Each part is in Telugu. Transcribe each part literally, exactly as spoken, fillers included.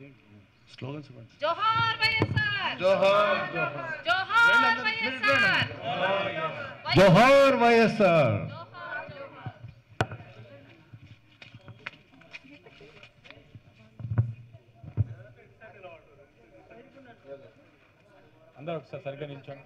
స్లోగన్స్ జోహార్ వైఎస్ఆర్ జోహార్ జోహార్ వైఎస్ఆర్ జోహార్ వైఎస్ఆర్. అందరూ ఒకసారి సరిగ్గా నిల్చోండి.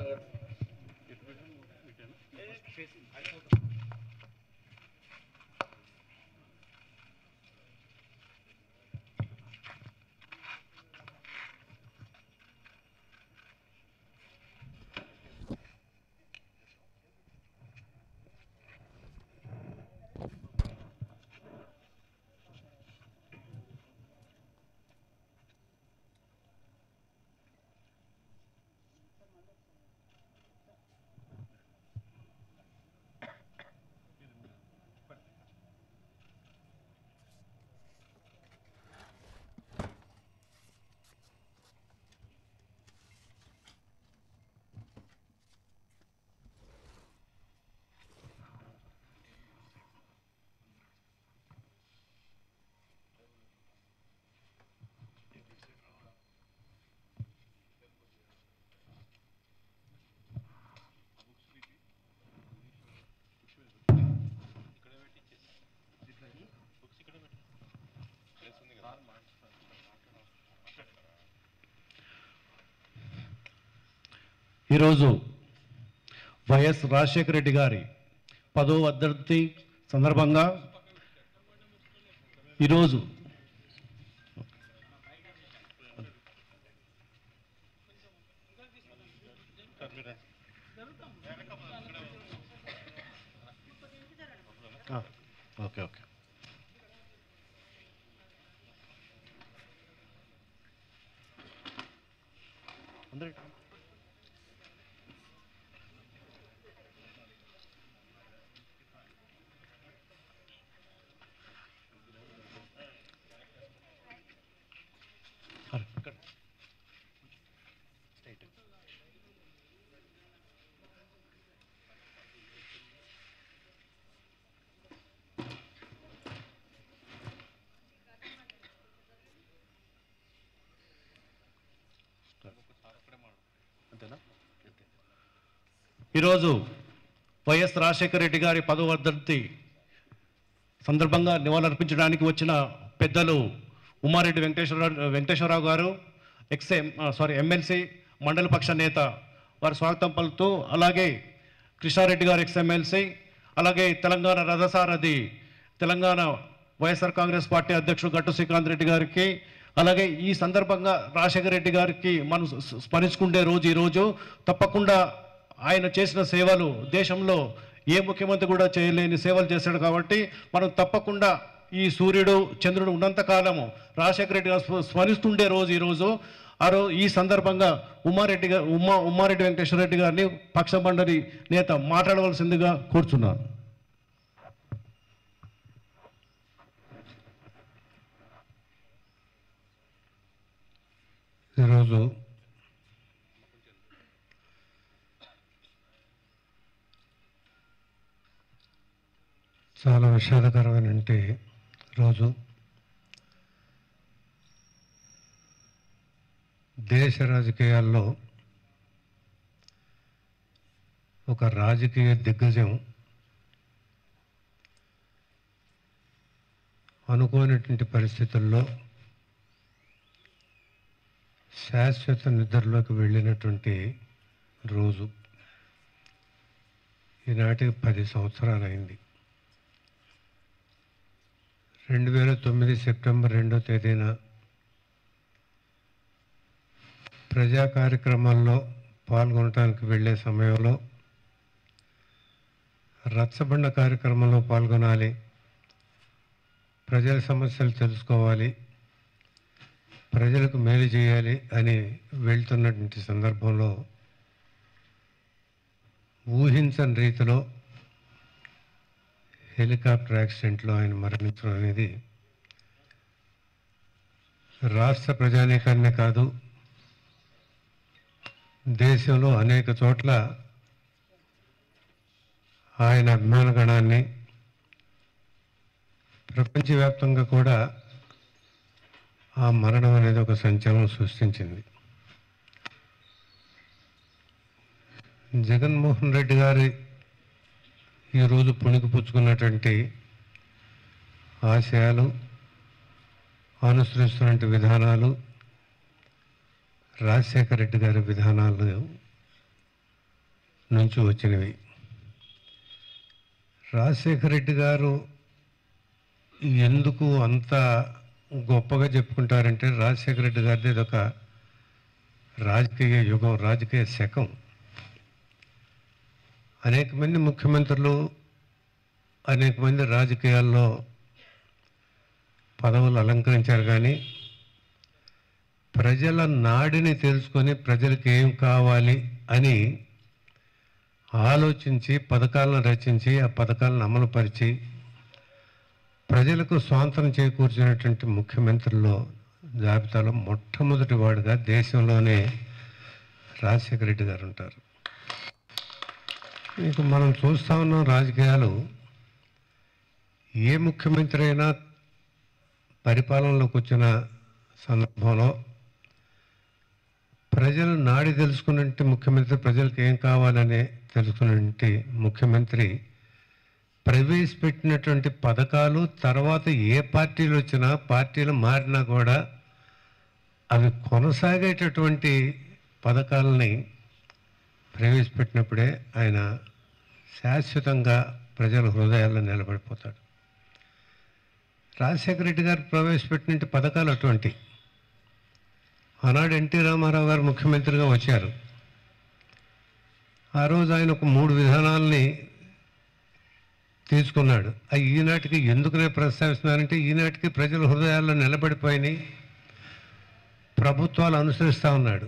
ఈరోజు వైఎస్ రాజశేఖర రెడ్డి గారి పదో వర్ధంతి సందర్భంగా ఈరోజు ఓకే ఓకే అందరూ ఈరోజు వైఎస్ రాజశేఖర రెడ్డి గారి పదవ వర్ధంతి సందర్భంగా నివాళులర్పించడానికి వచ్చిన పెద్దలు ఉమారెడ్డి వెంకటేశ్వరరావు వెంకటేశ్వరరావు గారు ఎక్స్ సారీ ఎమ్మెల్సీ మండల పక్ష నేత వారి స్వాగతం పలుకుతూ, అలాగే కృష్ణారెడ్డి గారు ఎక్స్ ఎమ్మెల్సీ, అలాగే తెలంగాణ రథసారథి తెలంగాణ వైఎస్ఆర్ కాంగ్రెస్ పార్టీ అధ్యక్షుడు గట్టు శ్రీకాంత్ రెడ్డి గారికి, అలాగే ఈ సందర్భంగా రాజశేఖర రెడ్డి గారికి మనం స్మరించుకునే రోజు ఈరోజు. తప్పకుండా ఆయన చేసిన సేవలు దేశంలో ఏ ముఖ్యమంత్రి కూడా చేయలేని సేవలు చేశాడు కాబట్టి మనం తప్పకుండా ఈ సూర్యుడు చంద్రుడు ఉన్నంతకాలము రాజశేఖర రెడ్డి గారు స్మరిస్తుండే రోజు ఈరోజు. ఆ రోజు ఈ సందర్భంగా ఉమారెడ్డి గారు ఉమా ఉమారెడ్డి వెంకటేశ్వర రెడ్డి గారిని పక్ష మండలి నేత మాట్లాడవలసిందిగా కోరుచున్నాను. ఈరోజు చాలా విషాదకరమైన రోజు. దేశ రాజకీయాల్లో ఒక రాజకీయ దిగ్గజం అనుకోనటువంటి పరిస్థితుల్లో శాశ్వత నిద్రలోకి వెళ్ళినటువంటి రోజు. ఈనాటికి పది సంవత్సరాలైంది. రెండు వేల తొమ్మిది సెప్టెంబర్ రెండో తేదీన ప్రజా కార్యక్రమాల్లో పాల్గొనడానికి వెళ్ళే సమయంలో రచ్చబండ కార్యక్రమంలో పాల్గొనాలి, ప్రజల సమస్యలు తెలుసుకోవాలి, ప్రజలకు మేలు చేయాలి అని వెళ్తున్నటువంటి సందర్భంలో ఊహించని రీతిలో హెలికాప్టర్ యాక్సిడెంట్లో ఆయన మరణించడం అనేది రాష్ట్ర ప్రజానీకాన్నే కాదు, దేశంలో అనేక చోట్ల ఆయన అభిమానగణాన్ని, ప్రపంచవ్యాప్తంగా కూడా ఆ మరణం అనేది ఒక సంచలనం సృష్టించింది. జగన్మోహన్ రెడ్డి గారి ఈరోజు పుణికిపుచ్చుకున్నటువంటి ఆశయాలు, అనుసరిస్తున్న విధానాలు రాజశేఖర రెడ్డి గారి విధానాలు నుంచి వచ్చినవి. రాజశేఖర రెడ్డి గారు ఎందుకు అంత గొప్పగా చెప్పుకుంటారంటే, రాజశేఖర రెడ్డి గారిది ఇదొక రాజకీయ యుగం, రాజకీయ శకం. అనేక మంది ముఖ్యమంత్రులు, అనేక మంది రాజకీయాల్లో పదవులు అలంకరించారు, కానీ ప్రజల నాడిని తెలుసుకొని ప్రజలకు ఏం కావాలి అని ఆలోచించి పథకాలను రచించి ఆ పథకాలను అమలుపరిచి ప్రజలకు స్వాతంత్రం చేకూర్చినటువంటి ముఖ్యమంత్రుల్లో జాబితాలో మొట్టమొదటి వాడుగా దేశంలోనే రాజశేఖర రెడ్డి గారు ఉంటారు. ఇక మనం చూస్తూ ఉన్నాం, రాజకీయాలు ఏ ముఖ్యమంత్రి అయినా పరిపాలనలోకి వచ్చిన సందర్భంలో ప్రజలు నాడి తెలుసుకున్నట్టు ముఖ్యమంత్రి, ప్రజలకు ఏం కావాలని తెలుసుకున్నట్టు ముఖ్యమంత్రి ప్రవేశపెట్టినటువంటి పథకాలు తర్వాత ఏ పార్టీలు వచ్చినా, పార్టీలు మారినా కూడా అవి కొనసాగేటటువంటి పథకాలని ప్రవేశపెట్టినప్పుడే ఆయన శాశ్వతంగా ప్రజల హృదయాల్లో నిలబడిపోతాడు. రాజశేఖర రెడ్డి గారు ప్రవేశపెట్టిన పథకాలు అటువంటి. ఆనాడు ఎన్టీ రామారావు గారు ముఖ్యమంత్రిగా వచ్చారు. ఆ రోజు ఆయన ఒక మూడు విధానాలని తీసుకున్నాడు. అవి ఈనాటికి ఎందుకునే ప్రస్తావిస్తున్నారంటే, ఈనాటికి ప్రజల హృదయాల్లో నిలబడిపోయినాయి, ప్రభుత్వాలు అనుసరిస్తూ ఉన్నాడు.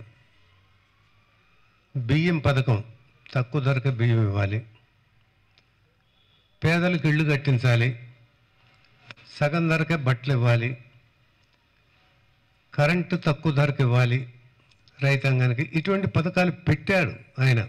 బియ్యం పథకం, తక్కువ ధరకే బియ్యం ఇవ్వాలి, పేదలకు ఇళ్ళు కట్టించాలి, సగం ధరకే బట్టలు ఇవ్వాలి, కరెంటు తక్కువ ధరకు ఇవ్వాలి రైతాంగానికి. ఇటువంటి పథకాలు పెట్టాడు ఆయన.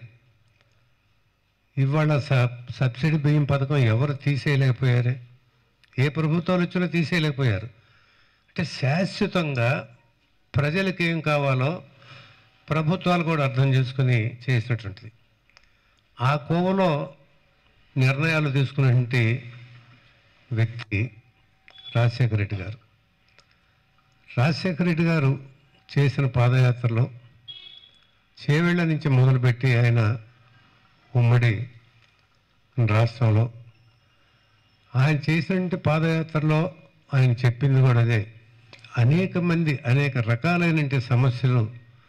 ఇవాళ సబ్సిడీ బియ్యం పథకం ఎవరు తీసేయలేకపోయారే, ఏ ప్రభుత్వాలు వచ్చినా తీసేయలేకపోయారు. అంటే శాశ్వతంగా ప్రజలకు ఏం కావాలో ప్రభుత్వాలు కూడా అర్థం చేసుకుని చేసినటువంటిది. ఆ కోవలో నిర్ణయాలు తీసుకున్నటువంటి వ్యక్తి రాజశేఖర రెడ్డి గారు. రాజశేఖర రెడ్డి గారు చేసిన పాదయాత్రలో చేవెళ్ళ నుంచి మొదలుపెట్టి ఆయన ఉమ్మడి రాష్ట్రంలో ఆయన చేసినటువంటి పాదయాత్రలో ఆయన చెప్పింది కూడా అదే. అనేక మంది అనేక రకాలైనటువంటి సమస్యలు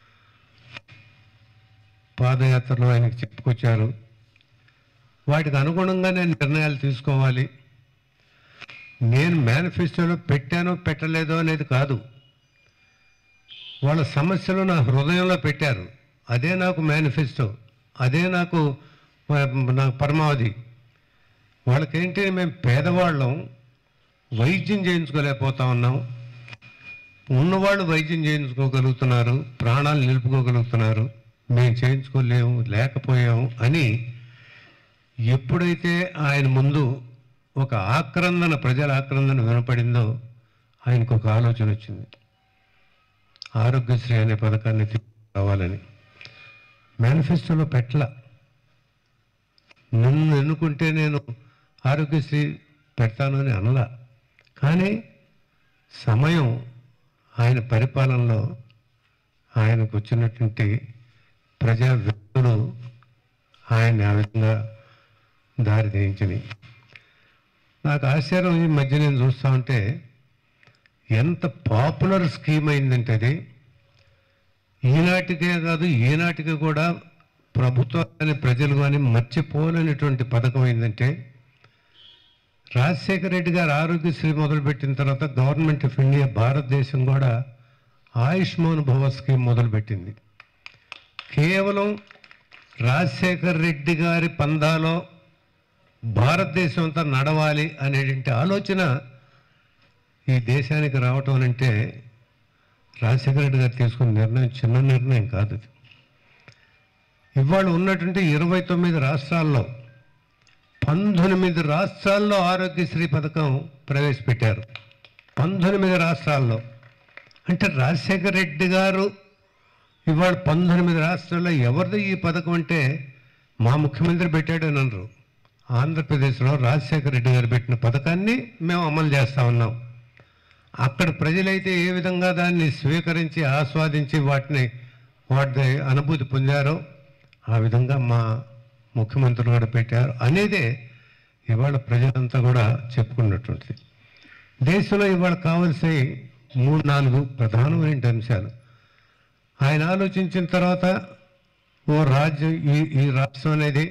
పాదయాత్రలో ఆయనకు చెప్పుకొచ్చారు. వాటికి అనుగుణంగా నేను నిర్ణయాలు తీసుకోవాలి. నేను మేనిఫెస్టోలో పెట్టానో పెట్టలేదో అనేది కాదు, వాళ్ళ సమస్యలు నా హృదయంలో పెట్టారు. అదే నాకు మేనిఫెస్టో, అదే నాకు నా పరమావధి. వాళ్ళకేంటి, మేము పేదవాళ్ళం, వైద్యం చేయించుకోలేకపోతా ఉన్నాం, ఉన్నవాళ్ళు వైద్యం చేయించుకోగలుగుతున్నారు, ప్రాణాలు నిలుపుకోగలుగుతున్నారు, మేము చేయించుకోలేము, లేకపోయాము అని ఎప్పుడైతే ఆయన ముందు ఒక ఆక్రందన, ప్రజల ఆక్రందన వినపడిందో ఆయనకు ఒక ఆలోచన వచ్చింది, ఆరోగ్యశ్రీ అనే పథకాన్ని తీసుకురావాలని. మేనిఫెస్టోలో పెట్టల. నన్ను ఎన్నుకుంటే నేను ఆరోగ్యశ్రీ పెడతాను అని అనలా. కానీ సమయం ఆయన పరిపాలనలో ఆయనకు వచ్చినటువంటి ప్రజా వ్యక్తులు ఆయన్ని ఆ విధంగా దారి తీయించినాయి. నాకు ఆశ్చర్యం, ఈ మధ్య నేను చూస్తూ ఉంటే ఎంత పాపులర్ స్కీమ్ అయిందంటే అది ఈనాటికే కాదు, ఈనాటికి కూడా ప్రభుత్వం కానీ ప్రజలు కానీ మర్చిపోలేనటువంటి పథకం ఏంటంటే, రాజశేఖర రెడ్డి గారు ఆరోగ్యశ్రీ మొదలుపెట్టిన తర్వాత గవర్నమెంట్ ఆఫ్ ఇండియా, భారతదేశం కూడా ఆయుష్మాన్ భవ స్కీమ్ మొదలుపెట్టింది. కేవలం రాజశేఖర రెడ్డి గారి పందాలో భారతదేశం అంతా నడవాలి అనేటువంటి ఆలోచన ఈ దేశానికి రావటం అంటే రాజశేఖర రెడ్డి గారు తీసుకున్న నిర్ణయం చిన్న నిర్ణయం కాదు. ఇవాళ ఉన్నటువంటి ఇరవై తొమ్మిది రాష్ట్రాల్లో పంతొమ్మిది రాష్ట్రాల్లో ఆరోగ్యశ్రీ పథకం ప్రవేశపెట్టారు. పంతొమ్మిది రాష్ట్రాల్లో అంటే రాజశేఖర రెడ్డి గారు ఇవాళ పంతొమ్మిది రాష్ట్రాల్లో ఎవరిది ఈ పథకం అంటే మా ముఖ్యమంత్రి పెట్టాడు అని అనరు. ఆంధ్రప్రదేశ్లో రాజశేఖర రెడ్డి గారు పెట్టిన పథకాన్ని మేము అమలు చేస్తూ ఉన్నాం. అక్కడ ప్రజలైతే ఏ విధంగా దాన్ని స్వీకరించి ఆస్వాదించి వాటిని వాటి అనుభూతి పొందారో ఆ విధంగా మా ముఖ్యమంత్రులు కూడా పెట్టారు అనేదే ఇవాళ ప్రజలంతా కూడా చెప్పుకున్నటువంటిది. దేశంలో ఇవాళ కావాల్సిన మూడు నాలుగు ప్రధానమైన అంశాలు ఆయన ఆలోచించిన తర్వాత ఓ రాజ్యం ఈ ఈ రాష్ట్రం అనేది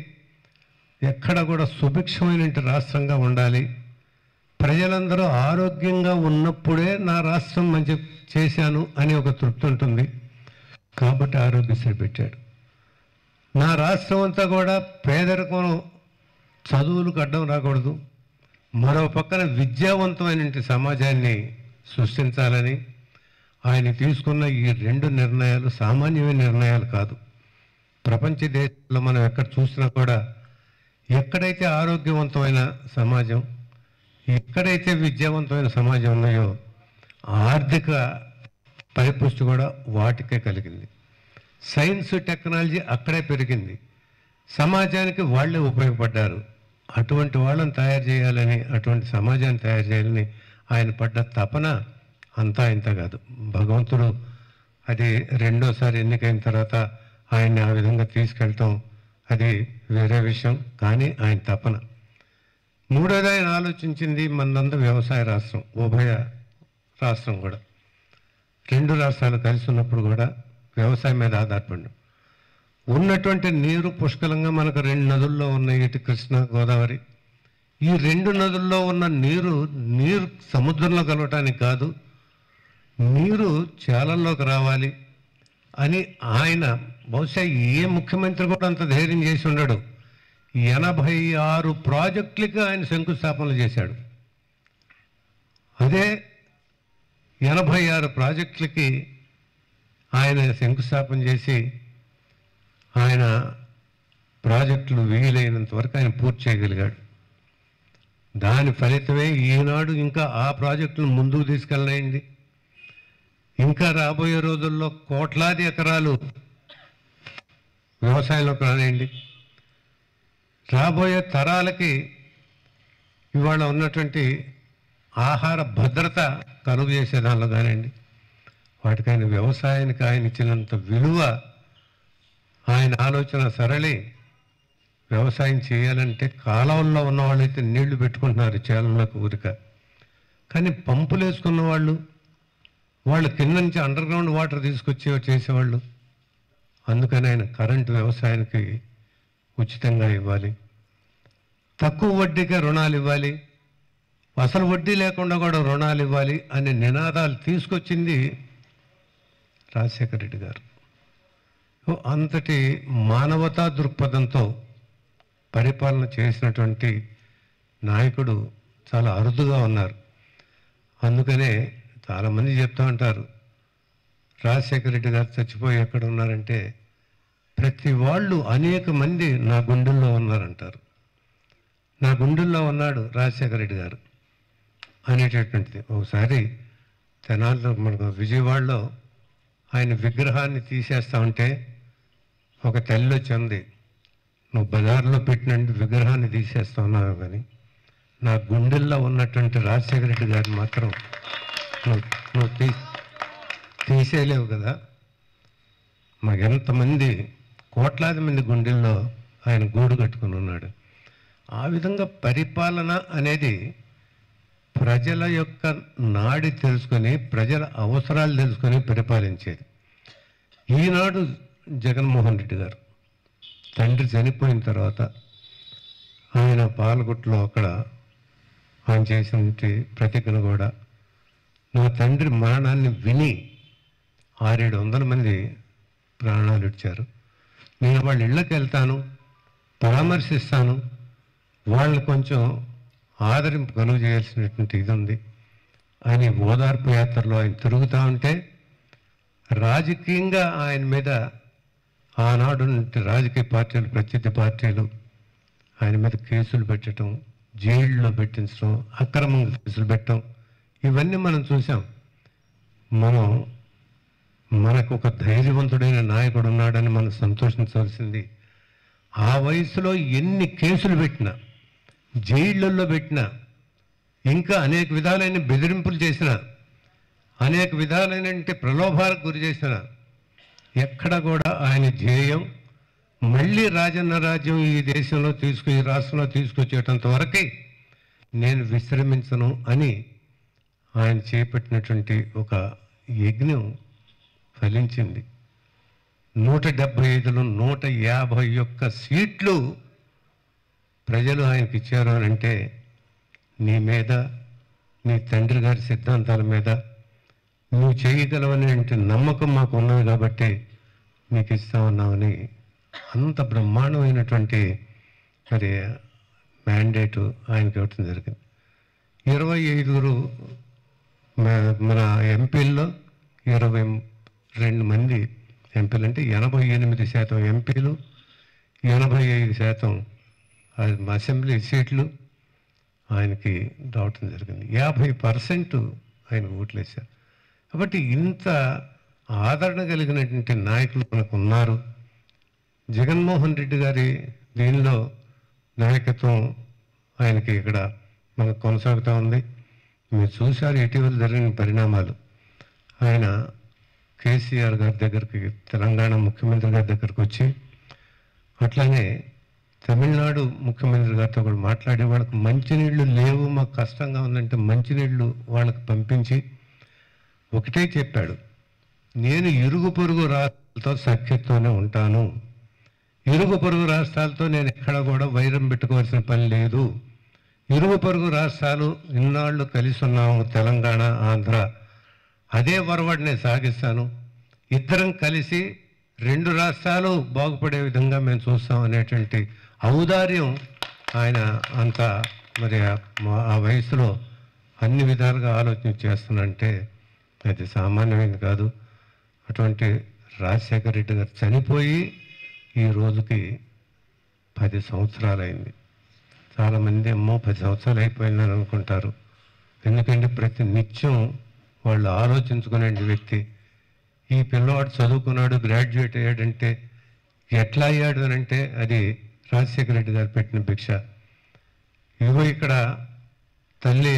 ఎక్కడ కూడా సుభిక్షమైన రాష్ట్రంగా ఉండాలి, ప్రజలందరూ ఆరోగ్యంగా ఉన్నప్పుడే నా రాష్ట్రం మంచి చేశాను అని ఒక తృప్తి ఉంటుంది. కాబట్టి ఆరోగ్యశ్రీ పెట్టాడు. నా రాష్ట్రం అంతా కూడా పేదరికం చదువులకు అడ్డం రాకూడదు, మరో పక్కన విద్యావంతమైన సమాజాన్ని సృష్టించాలని ఆయన తీసుకున్న ఈ రెండు నిర్ణయాలు సామాన్యమైన నిర్ణయాలు కాదు. ప్రపంచ దేశాల్లో మనం ఎక్కడ చూసినా కూడా ఎక్కడైతే ఆరోగ్యవంతమైన సమాజం, ఎక్కడైతే విద్యావంతమైన సమాజం ఉన్నాయో ఆర్థిక పరిపుష్టి కూడా వాటికే కలిగింది. సైన్స్ టెక్నాలజీ అక్కడే పెరిగింది, సమాజానికి వాళ్ళే ఉపయోగపడ్డారు. అటువంటి వాళ్ళని తయారు చేయాలని, అటువంటి సమాజాన్ని తయారు చేయాలని ఆయన పడ్డ తపన అంతా ఇంత కాదు. భగవంతుడు అది రెండోసారి ఎన్నికైన తర్వాత ఆయన్ని ఆ విధంగా తీసుకెళ్ళటం అది వేరే విషయం, కానీ ఆయన తపన. మూడోది ఆయన ఆలోచించింది మనంతా వ్యవసాయ రాష్ట్రం, ఉభయ రాష్ట్రం కూడా రెండు రాష్ట్రాలు కలిసి ఉన్నప్పుడు కూడా వ్యవసాయం మీద ఆధారపడి ఉన్నటువంటి నీరు పుష్కలంగా మనకు రెండు నదుల్లో ఉన్నాయి, ఇటు కృష్ణ గోదావరి. ఈ రెండు నదుల్లో ఉన్న నీరు నీరు సముద్రంలో కలవటానికి కాదు, నీరు చేలల్లోకి రావాలి అని ఆయన బహుశా ఏ ముఖ్యమంత్రి కూడా అంత ధైర్యం చేసి ఉండడు. ఎనభై ఆరు ప్రాజెక్టులకి ఆయన శంకుస్థాపనలు చేశాడు. అదే ఎనభై ఆరు ప్రాజెక్టులకి ఆయన శంకుస్థాపన చేసి ఆయన ప్రాజెక్టులు వీలైనంత వరకు ఆయన పూర్తి చేయగలిగాడు. దాని ఫలితమే ఈనాడు ఇంకా ఆ ప్రాజెక్టులను ముందుకు తీసుకెళ్ళినాయండి. ఇంకా రాబోయే రోజుల్లో కోట్లాది ఎకరాలు వ్యవసాయంలోకి రానియండి. రాబోయే తరాలకి ఇవాళ ఉన్నటువంటి ఆహార భద్రత కలుగు చేసే దానిలో కానివ్వండి, వాటికైన వ్యవసాయానికి ఆయన ఇచ్చినంత విలువ, ఆయన ఆలోచన సరళి. వ్యవసాయం చేయాలంటే కాలంలో ఉన్న వాళ్ళైతే నీళ్లు పెట్టుకుంటున్నారు చేలలోకి ఊరిక, కానీ పంపులు వేసుకున్న వాళ్ళు, వాళ్ళు కింద నుంచి అండర్ గ్రౌండ్ వాటర్ తీసుకొచ్చి చేసేవాళ్ళు. అందుకని ఆయన కరెంటు వ్యవసాయానికి ఉచితంగా ఇవ్వాలి, తక్కువ వడ్డీకే రుణాలు ఇవ్వాలి, అసలు వడ్డీ లేకుండా కూడా రుణాలు ఇవ్వాలి అనే నినాదాలు తీసుకొచ్చింది రాజశేఖర రెడ్డి గారు. అంతటి మానవతా దృక్పథంతో పరిపాలన చేసినటువంటి నాయకుడు చాలా అరుదుగా ఉన్నారు. అందుకనే చాలామంది చెప్తూ ఉంటారు రాజశేఖర రెడ్డి గారు చచ్చిపోయి ఎక్కడ ఉన్నారంటే ప్రతి వాళ్ళు అనేక మంది నా గుండెల్లో ఉన్నారంటారు. నా గుండెల్లో ఉన్నాడు రాజశేఖర రెడ్డి గారు అనేటటువంటిది. ఒకసారి తెనాలిలో మనకు విజయవాడలో ఆయన విగ్రహాన్ని తీసేస్తా ఉంటే ఒక తల్లి వచ్చింది, నువ్వు బజార్లో పెట్టినట్టు విగ్రహాన్ని తీసేస్తా ఉన్నావు కానీ నా గుండెల్లో ఉన్నటువంటి రాజశేఖర రెడ్డి గారిని మాత్రం నువ్వు నువ్వు తీ తీసేయలేవు కదా. మాకు ఎంతమంది కోట్లాది మంది గుండెల్లో ఆయన గూడు కట్టుకుని ఉన్నాడు. ఆ విధంగా పరిపాలన అనేది ప్రజల యొక్క నాడి తెలుసుకొని, ప్రజల అవసరాలు తెలుసుకొని పరిపాలించేది. ఈనాడు జగన్మోహన్ రెడ్డి గారు తండ్రి చనిపోయిన తర్వాత ఆయన పాలగుట్లో అక్కడ ఆయన చేసిన ప్రతిజ్ఞను కూడా, నా తండ్రి మరణాన్ని విని ఆరేడు వందల మంది ప్రాణాలు ఇచ్చారు, నేను వాళ్ళ ఇళ్ళకి వెళ్తాను, పరామర్శిస్తాను, వాళ్ళు కొంచెం ఆదరింపు కలుగు చేయాల్సినటువంటి ఇది ఉంది అని ఓదార్పు యాత్రలో ఆయన తిరుగుతూ ఉంటే రాజకీయంగా ఆయన మీద ఆనాడు రాజకీయ పార్టీలు, ప్రత్యర్థి పార్టీలు ఆయన మీద కేసులు పెట్టడం, జైల్లో పెట్టించడం, అక్రమంగా కేసులు పెట్టడం, ఇవన్నీ మనం చూసాం. మనం మనకు ఒక ధైర్యవంతుడైన నాయకుడు ఉన్నాడని మనం సంతోషించవలసింది. ఆ వయసులో ఎన్ని కేసులు పెట్టినా, జైళ్ళల్లో పెట్టినా, ఇంకా అనేక విధాలైన బెదిరింపులు చేసిన, అనేక విధాలైన ప్రలోభాలకు గురి చేసిన, ఎక్కడ కూడా ఆయన ధ్యేయం మళ్ళీ రాజన్న రాజ్యం ఈ దేశంలో తీసుకు ఈ రాష్ట్రంలో తీసుకొచ్చేటంత వరకే నేను విశ్రమించను అని ఆయన చేపట్టినటువంటి ఒక యజ్ఞం ఫలించింది. నూట డెబ్బై ఐదులో నూట యాభై ఒక్క సీట్లు ప్రజలు ఆయనకి ఇచ్చారు అని అంటే నీ మీద, నీ తండ్రి గారి సిద్ధాంతాల మీద నువ్వు చేయగలవని అంటే నమ్మకం మాకు ఉన్నది కాబట్టి నీకు ఇస్తామన్నామని అంత బ్రహ్మాండమైనటువంటి మరి మ్యాండేటు ఆయనకి ఇవ్వటం జరిగింది. ఇరవై ఐదుగురు మన ఎంపీల్లో ఇరవై రెండు మంది ఎంపీలు అంటే ఎనభై ఎనిమిది శాతం ఎంపీలు, ఎనభై ఐదు శాతం అసెంబ్లీ సీట్లు ఆయనకి రావటం జరిగింది. యాభై పర్సెంట్ ఆయన ఓట్లు వేశారు. కాబట్టి ఇంత ఆదరణ కలిగినటువంటి నాయకులు మనకు ఉన్నారు. జగన్మోహన్ రెడ్డి గారి దీనిలో నాయకత్వం ఆయనకి ఇక్కడ మనకు కొనసాగుతూ ఉంది. మీరు చూశారు ఇటీవల జరిగిన పరిణామాలు. ఆయన కేసీఆర్ గారి దగ్గరికి, తెలంగాణ ముఖ్యమంత్రి గారి దగ్గరికి వచ్చి, అట్లానే తమిళనాడు ముఖ్యమంత్రి గారితో కూడా మాట్లాడి వాళ్ళకి మంచినీళ్ళు లేవు, మాకు కష్టంగా ఉందంటే మంచినీళ్ళు వాళ్ళకి పంపించి ఒకటే చెప్పాడు, నేను ఇరుగు పొరుగు రాష్ట్రాలతో సఖ్యతతోనే ఉంటాను, ఇరుగు పొరుగు రాష్ట్రాలతో నేను ఎక్కడ కూడా వైరం పెట్టుకోవాల్సిన పని లేదు, ఇరుగు పొరుగు రాష్ట్రాలు ఇన్నాళ్ళు కలిసి ఉన్నాము, తెలంగాణ ఆంధ్ర, అదే వరవడిని సాగిస్తాను, ఇద్దరం కలిసి రెండు రాష్ట్రాలు బాగుపడే విధంగా మేము చూస్తాం అనేటువంటి ఔదార్యం ఆయన అంత మరి ఆ వయసులో అన్ని విధాలుగా ఆలోచన చేస్తున్నంటే అది సామాన్యమైనది కాదు. అటువంటి రాజశేఖర రెడ్డి గారు చనిపోయి ఈ రోజుకి పది సంవత్సరాలైంది. చాలామంది అమ్మో పది సంవత్సరాలు అయిపోయిందని అనుకుంటారు. ఎందుకంటే ప్రతి నిత్యం వాళ్ళు ఆలోచించుకునే వ్యక్తి, ఈ పిల్లవాడు చదువుకున్నాడు, గ్రాడ్యుయేట్ అయ్యాడంటే ఎట్లా అయ్యాడు అని అంటే అది రాజశేఖర రెడ్డి గారు పెట్టిన భిక్ష. ఇదిగో ఇక్కడ తల్లి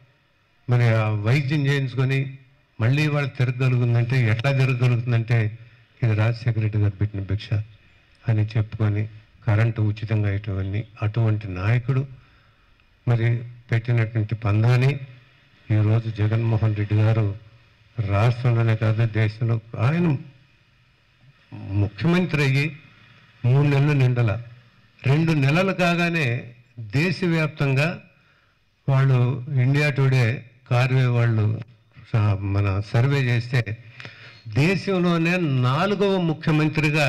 మరి ఆ వైద్యం చేయించుకొని మళ్ళీ వాళ్ళు తిరగలుగుతుందంటే ఎట్లా తిరగలుగుతుందంటే ఇది రాజశేఖర రెడ్డి గారు పెట్టిన భిక్ష అని చెప్పుకొని కరెంటు ఉచితంగా ఇటువంటి అటువంటి నాయకుడు మరి పెట్టినటువంటి పందాన్ని ఈరోజు జగన్మోహన్ రెడ్డి గారు రాష్ట్రంలోనే కాదు దేశంలో, ఆయన ముఖ్యమంత్రి అయ్యి మూడు నెలలు నిండల, రెండు నెలలు కాగానే దేశవ్యాప్తంగా వాళ్ళు ఇండియా టుడే కార్వే వాళ్ళు మన సర్వే చేస్తే దేశంలోనే నాలుగవ ముఖ్యమంత్రిగా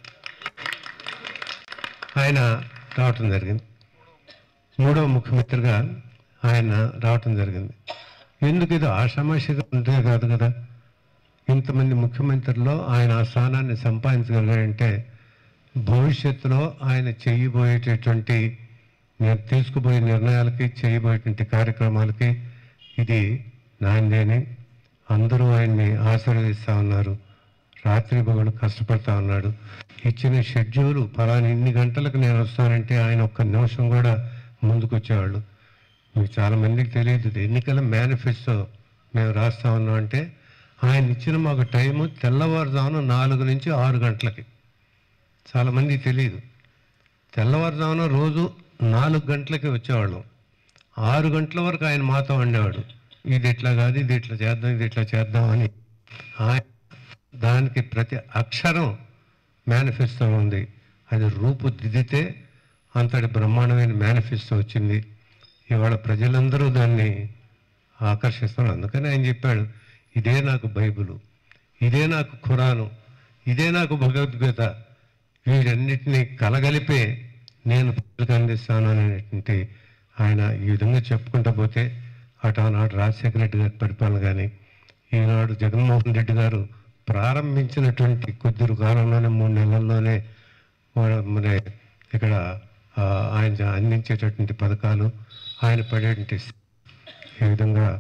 ఆయన రావటం జరిగింది, మూడవ ముఖ్యమంత్రిగా ఆయన రావటం జరిగింది. ఎందుకు ఇది ఆషామాషిగా ఉంటే కాదు కదా. ఇంతమంది ముఖ్యమంత్రుల్లో ఆయన ఆ స్థానాన్ని సంపాదించగలిగాడంటే భవిష్యత్తులో ఆయన చేయబోయేటటువంటి తీసుకుపోయే నిర్ణయాలకి, చేయబోయేటువంటి కార్యక్రమాలకి ఇది నాందేని. అందరూ ఆయన్ని ఆశీర్వదిస్తూ ఉన్నారు, రాత్రి పగలు కష్టపడతా ఉన్నాడు. ఇచ్చిన షెడ్యూలు ఫలానా ఇన్ని గంటలకు నేను వస్తానంటే ఆయన ఒక్క నిమిషం కూడా ముందుకు వచ్చేవాళ్ళు. మీకు చాలామందికి తెలియదు, ఎన్నికల మేనిఫెస్టో మేము రాస్తా ఉన్నాం అంటే ఆయన ఇచ్చిన మాకు టైము తెల్లవారుజామున నాలుగు నుంచి ఆరు గంటలకి. చాలామందికి తెలియదు, తెల్లవారుజామున రోజు నాలుగు గంటలకి వచ్చేవాళ్ళం, ఆరు గంటల వరకు ఆయన మాతో ఉండేవాడు. ఇది ఇట్లా కాదు, ఇది ఇట్లా చేద్దాం, ఇది ఇట్లా చేద్దాం అని ఆయన దానికి ప్రతి అక్షరం మేనిఫెస్టో ఉంది. అది రూపుదిద్దితే అంతటి బ్రహ్మాండమైన మేనిఫెస్టో వచ్చింది. ఇవాళ ప్రజలందరూ దాన్ని ఆకర్షిస్తున్నారు. అందుకని ఆయన చెప్పాడు, ఇదే నాకు బైబిలు, ఇదే నాకు ఖురాను, ఇదే నాకు భగవద్గీత, వీటన్నిటినీ కలగలిపే నేను ప్రజలకు అందిస్తాను అనేటువంటి ఆయన ఈ విధంగా చెప్పుకుంటూ పోతే అటు ఆనాడు రాజశేఖర రెడ్డి గారి పరిపాలన కానీ, ఈనాడు జగన్మోహన్ రెడ్డి గారు ప్రారంభించినటువంటి కొద్ది కాలంలోనే మూడు నెలల్లోనే మరి ఇక్కడ ఆయన అందించేటటువంటి పథకాలు, ఆయన పడేటువంటి ఏ విధంగా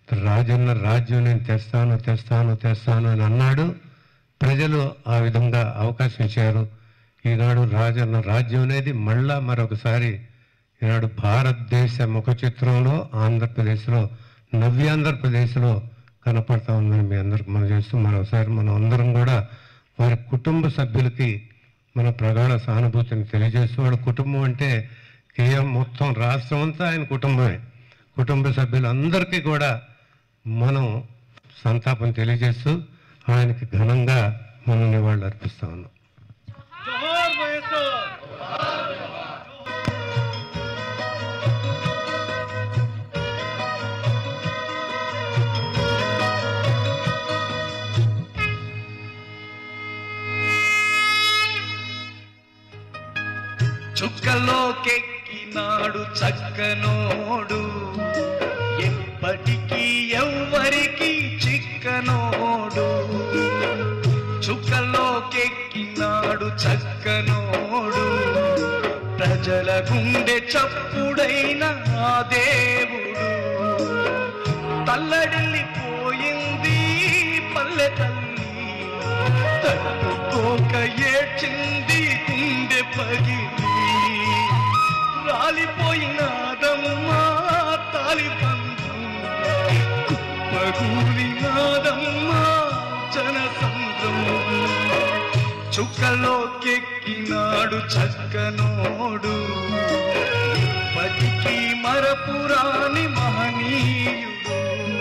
రాజన్న రాజ్యం నేను తెస్తాను తెస్తాను తెస్తాను అని అన్నాడు. ప్రజలు ఆ విధంగా అవకాశం ఇచ్చారు. ఈనాడు రాజన్న రాజ్యం అనేది మళ్ళా మరొకసారి ఈనాడు భారతదేశ ముఖ చిత్రంలో ఆంధ్రప్రదేశ్లో నవ్యాంధ్రప్రదేశ్లో కనపడతా ఉందని మీ అందరికి మనం చేస్తూ మరోసారి మనం అందరం కూడా వారి కుటుంబ సభ్యులకి మన ప్రగాఢ సానుభూతిని తెలియజేస్తూ, వాళ్ళ కుటుంబం అంటే కేవలం మొత్తం రాష్ట్రం అంతా ఆయన కుటుంబమే. కుటుంబ సభ్యులందరికీ కూడా మనం సంతాపం తెలియజేస్తూ ఆయనకి ఘనంగా మనం నివాళులు అర్పిస్తా ఉన్నాం. చుక్కలోకెక్కినాడు చక్కనోడు, ఎప్పటికీ ఎవ్వరికి చిక్కనోడు. చుక్కలోకెక్కినాడు చక్కనోడు, ప్రజల గుండె చప్పుడైన ఆ దేవుడు. తల్లడిల్లిపోయింది పల్లె తల్లి, తట్టుకోక ఏడ్చింది గుండె పగిలి. రాలిపోయినాదమ్మా తాలిబంధం, కుప్పగూలినాదమ్మా జనసంద్రం. చుక్కలోకెక్కినాడు చక్కనోడు, ఇప్పటికీ మరపురాని మహనీయుడు.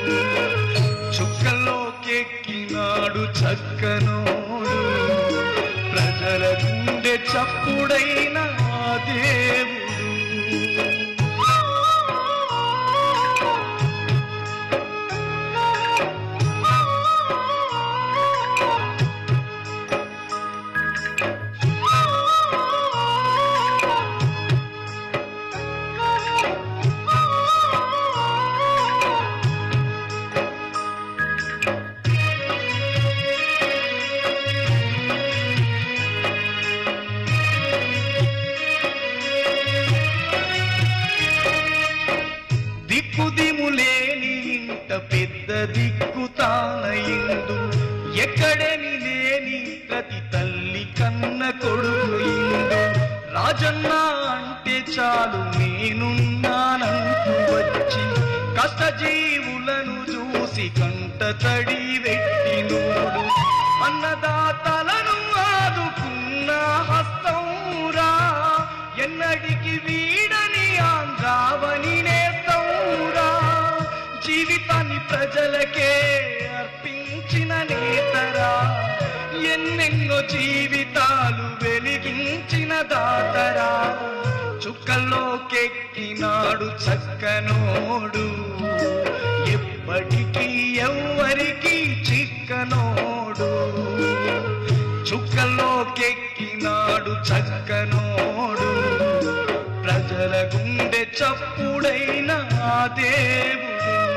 చుక్కలోకెక్కినాడు చక్కనోడు, ప్రజల గుండె చప్పుడైన ఆ దేవుడు. దిక్కుదిములేని ఇంట పెద్ద దిక్కు తానయిందు, ఎక్కడని లేని ప్రతి తల్లి కన్న కొడుకుయిందు. రాజన్న అంటే చాలు నేనున్నానంటూ వచ్చి, కష్టజీవులను చూసి కంట తడి వెట్టినోడు. అన్నదాతలను ఆదుకున్న హస్తంరా, ఎన్నడికి వీడని ఆంధ్రావని నేస్తౌరా. జీవితాన్ని ప్రజలకే అర్పించిన నేతరా, ఎన్నెన్నో జీవితాలు వెలిగించిన దాతరా. చుక్కల్లోకెక్కినాడు చక్కనోడు, ఎప్పటికీ ఎవ్వరికి చిక్కనోడు. చుక్కల్లోకెక్కినాడు చక్కనోడు, ప్రజల గుండె చప్పుడైన ఆ దేవుడు.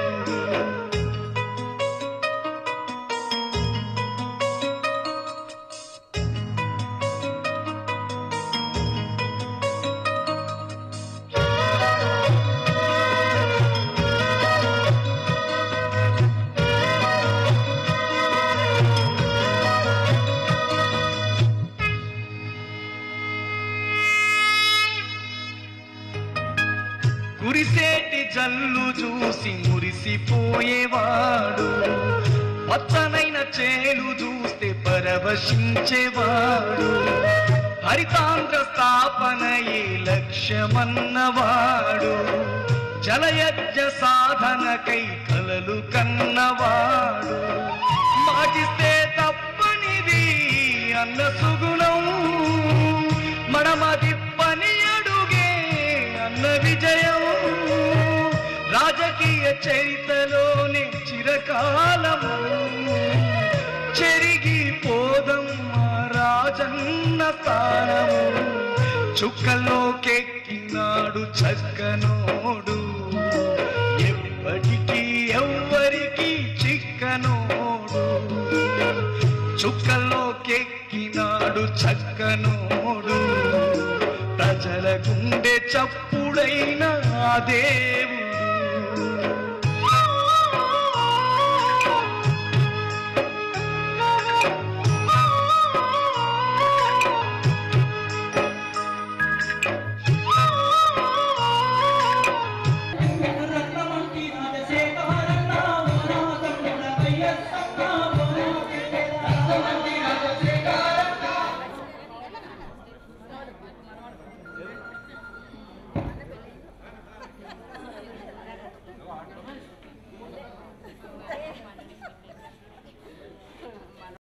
కురిసేటి జల్లు చూసి మురిసిపోయేవాడు, పచ్చనైన చేలు చూస్తే పరవశించేవాడు. హరితాంధ్ర స్థాపనయే లక్ష్యమన్నవాడు, జలయజ్ఞ సాధనకై కలలు కన్నవాడు. మాటిస్తే తప్పనిది అన్న సుగుణం, మడమదిప్పని అడుగే అన్న విజయం. రాజకీయ చరిత్రలోనే చిరకాలము చెరిగిపోదమ్మా రాజన్న స్థానము. చుక్కల్లోకెక్కినాడు చక్కనోడు, ఎప్పటికీ ఎవ్వరికి చిక్కనోడు. చుక్కల్లోకెక్కినాడు చక్కనోడు, ప్రజల గుండె చప్పుడైన ఆ దేవుడు.